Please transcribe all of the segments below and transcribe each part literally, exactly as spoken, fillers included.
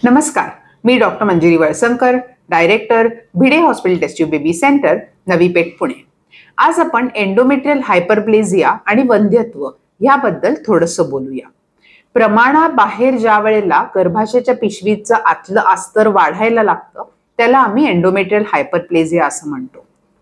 नमस्कार, मी doctor Manjiri Valsankar, director Bhide hospital test tube baby centre, Navi Peth, Pune. आज आपण एंडोमेट्रियल हायपरप्लेजिया आणि वंध्यत्व याबद्दल थोडंसं बोलूया. प्रमाणाबाहेर ज्या वेळेला गर्भाशयाच्या पिशवीचं आतलं अस्तर वाढायला लागतं त्याला आम्ही एंडोमेट्रियल हायपरप्लेजिया असं म्हणतो.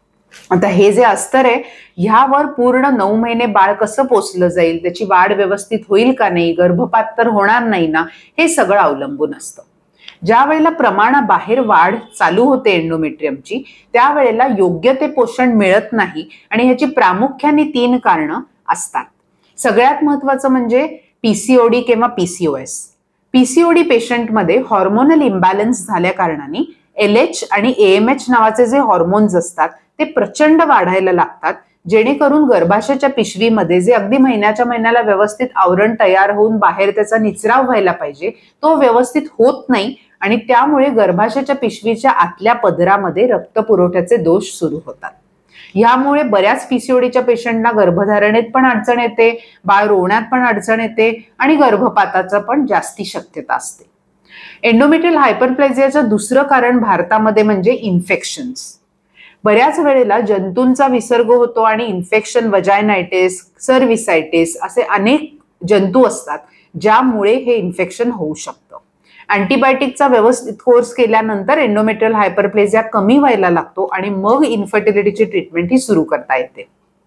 आता हे जे अस्तर आहे ह्यावर पूर्ण नऊ महिने बाळ कसं पोचलं जाईल, त्याची वाढ व्यवस्थित होईल का नाही, गर्भपात तर होणार नाही ना, हे सगळं अवलंबून असतं. ज्या वेळेला प्रमाणाबाहेर वाढ चालू होते एंडोमेट्रियमची त्यावेळेला योग्य ते पोषण मिळत नाही आणि ह्याची प्रामुख्याने तीन कारणं असतात. सगळ्यात महत्वाचं म्हणजे पीसीओडी किंवा पीसीओएस. पीसीओडी पेशंटमध्ये हॉर्मोनल इम्बॅलन्स झाल्या कारणाने एल एच आणि एएमएच नावाचे जे हॉर्मोन्स असतात ते प्रचंड वाढायला लागतात, जेणेकरून गर्भाशयाच्या पिशवीमध्ये जे अगदी महिन्याच्या महिन्याला व्यवस्थित आवरण तयार होऊन बाहेर त्याचा निचराव व्हायला पाहिजे तो व्यवस्थित होत नाही आणि त्यामुळे गर्भाशयाच्या पिशवीच्या आतल्या पदरामध्ये रक्तपुरवठ्याचे दोष सुरू होतात. यामुळे बऱ्याच पीसीओडीच्या पेशंटना गर्भधारणेत पण अडचण येते, बाळ रोवण्यात पण अडचण येते आणि गर्भपाताचं पण जास्ती शक्यता असते. एंडोमेट्रियल हायपरप्लेजियाचं दुसरं कारण भारतामध्ये म्हणजे इन्फेक्शन्स. बऱ्याच वेळेला जंतूंचा विसर्ग होतो आणि इन्फेक्शन, वजायनायटिस, सर्विसायटिस असे अनेक जंतू असतात ज्यामुळे हे इन्फेक्शन होऊ शकतं. अँटीबायोटिकचा व्यवस्थित कोर्स केल्यानंतर एंडोमेट्रियल हायपरप्लेजिया कमी व्हायला लागतो आणि मग इन्फर्टिलिटीची ट्रीटमेंट ही सुरू करता येते.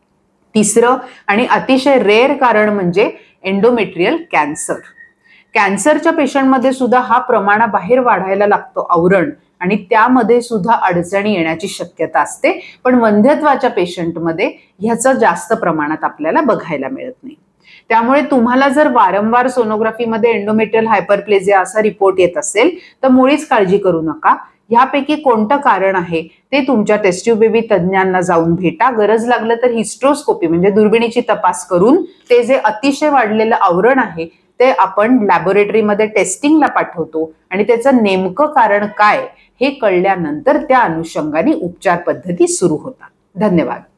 तिसरं आणि अतिशय रेअर कारण म्हणजे एंडोमेट्रियल कॅन्सर. कॅन्सरच्या पेशंटमध्ये सुद्धा हा प्रमाणाबाहेर वाढायला लागतो आवरण आणि त्यामध्ये सुद्धा अडचणी येण्याची शक्यता असते, पण वंध्यत्वाच्या पेशंटमध्ये ह्याचं जास्त प्रमाणात आपल्याला बघायला मिळत नाही. त्यामुळे तुम्हाला जर वारंवार सोनोग्राफीमध्ये एंडोमेट्रियल हायपरप्लेजिया असा रिपोर्ट येत असेल तर मुळीच काळजी करू नका. यापैकी कोणतं कारण आहे ते तुमच्या टेस्ट ट्यूब बेबी तज्ज्ञांना जाऊन भेटा. गरज लागलं तर हिस्ट्रोस्कोपी म्हणजे दुर्बिणीची तपास करून ते जे अतिशय वाढलेलं आवरण आहे ते आपण लॅबोरेटरीमध्ये टेस्टिंगला पाठवतो आणि त्याचं नेमकं कारण काय हे कळल्यानंतर त्या अनुषंगाने उपचार पद्धती सुरू होतात. धन्यवाद.